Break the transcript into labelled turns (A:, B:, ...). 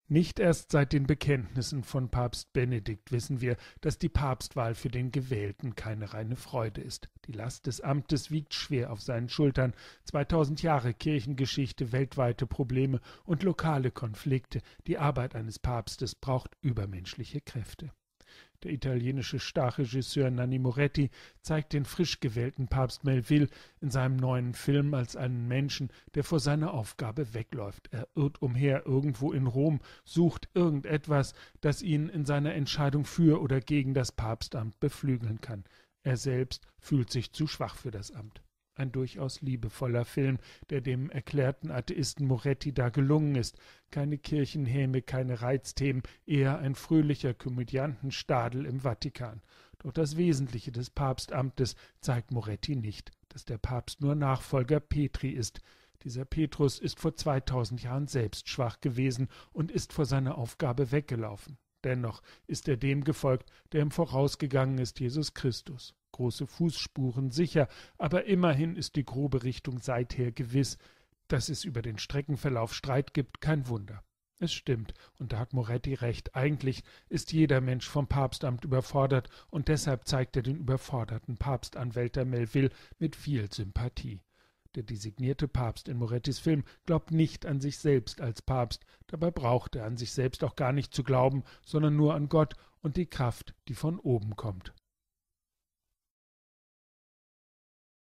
A: Nicht erst seit den Bekenntnissen von Papst Benedikt wissen wir, dass die Papstwahl für den Gewählten keine reine Freude ist. Die Last des Amtes wiegt schwer auf seinen Schultern. 2000 Jahre Kirchengeschichte, weltweite Probleme und lokale Konflikte. Die Arbeit eines Papstes braucht übermenschliche Kräfte. Der italienische Starregisseur Nanni Moretti zeigt den frisch gewählten Papst Melville in seinem neuen Film als einen Menschen, der vor seiner Aufgabe wegläuft. Er irrt umher irgendwo in Rom, sucht irgendetwas, das ihn in seiner Entscheidung für oder gegen das Papstamt beflügeln kann. Er selbst fühlt sich zu schwach für das Amt. Ein durchaus liebevoller Film, der dem erklärten Atheisten Moretti da gelungen ist. Keine Kirchenhäme, keine Reizthemen, eher ein fröhlicher Komödiantenstadel im Vatikan. Doch das Wesentliche des Papstamtes zeigt Moretti nicht, dass der Papst nur Nachfolger Petri ist. Dieser Petrus ist vor 2000 Jahren selbst schwach gewesen und ist vor seiner Aufgabe weggelaufen. Dennoch ist er dem gefolgt, der ihm vorausgegangen ist, Jesus Christus. Große Fußspuren sicher, aber immerhin ist die grobe Richtung seither gewiss. Dass es über den Streckenverlauf Streit gibt, kein Wunder. Es stimmt, und da hat Moretti recht, eigentlich ist jeder Mensch vom Papstamt überfordert, und deshalb zeigt er den überforderten Papstanwälter Melville mit viel Sympathie. Der designierte Papst in Morettis Film glaubt nicht an sich selbst als Papst, dabei braucht er an sich selbst auch gar nicht zu glauben, sondern nur an Gott und die Kraft, die von oben kommt.